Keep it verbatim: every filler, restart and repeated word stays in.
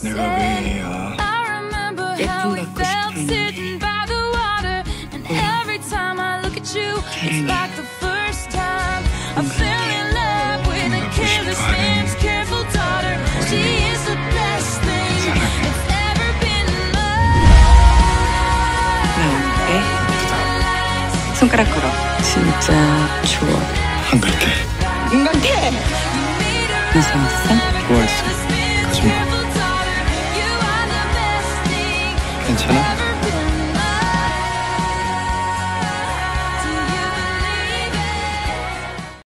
내가 왜 애야? 예쁨 받고 싶었는데 괜히 나올게. 손가락 걸어. 진짜 좋아. 안 갈게. 안 갈게. 무서웠어? 좋아했어.